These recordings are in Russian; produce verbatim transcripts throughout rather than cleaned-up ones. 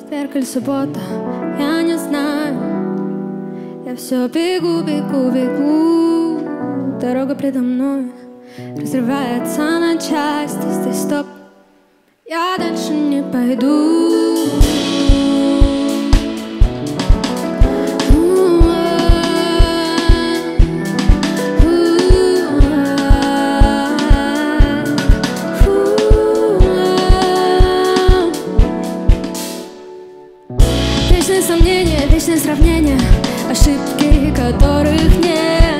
четверг или суббота, я не знаю. Я все бегу, бегу, бегу. Дорога предо мной разрывается на части. Здесь стоп, я дальше не пойду. Вечные сомнения, вечные сравнения, ошибки, которых нет.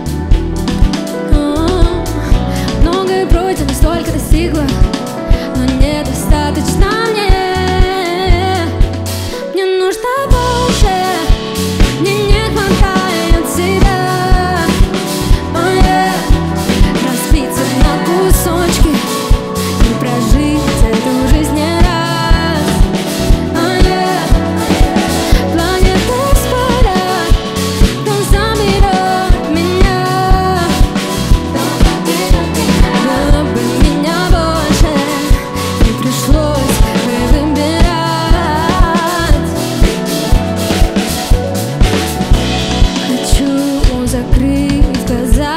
О, многое пройдено, столько достигла, но недостаточно мне. Мне нужно больше, мне не хватает тебя. Oh, yeah. Разбиться на кусочки и прожить эту жизнь не раз. Oh, yeah. Планета спадает, кто заберет меня. Было бы меня больше, не пришлось бы выбирать. Хочу закрыть глаза,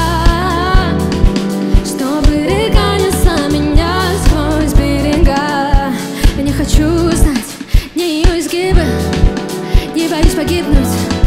чтобы река несла меня сквозь берега. Я не хочу знать ни ее изгибы, не боюсь погибнуть.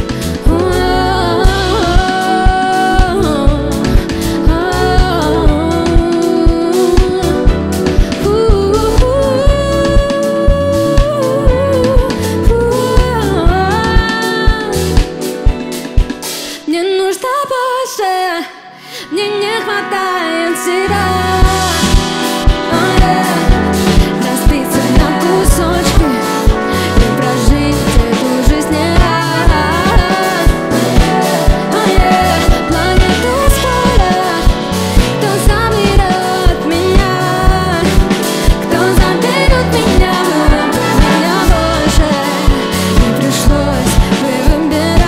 Мне нужно больше, мне не хватает тебя. Oh, yeah. Разбиться на кусочки и прожить эту жизнь не раз. Oh, yeah. Планета спадает, кто заберет меня, кто заберет меня. Меня больше не пришлось бы выбирать.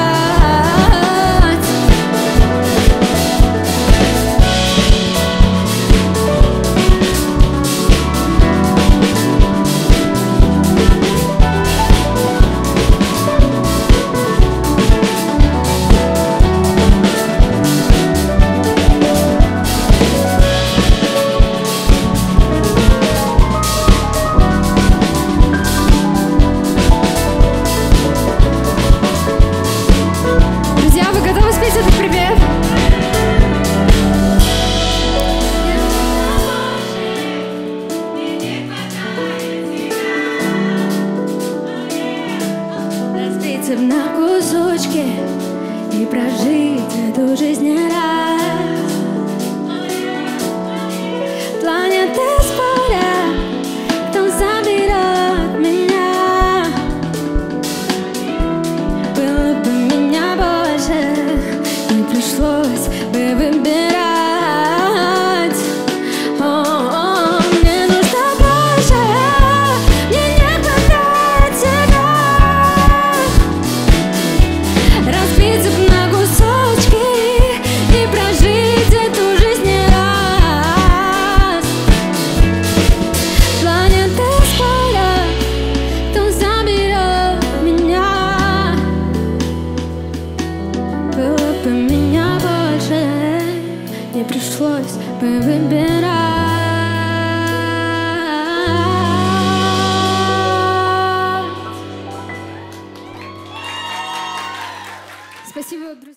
Друзья, вы готовы спеть этот припев? Разбиться на кусочки и прожить эту жизнь не раз. Планеты спорят, кто заберет меня. Было бы меня больше, не пришлось бы выбирать. О, о, мне нужно больше, мне не хватает тебя. Разбиться на кусочки и прожить эту жизнь не раз. Планеты спорят, кто заберет меня. Было бы меня больше, не пришлось бы выбирать. Спасибо, друзья.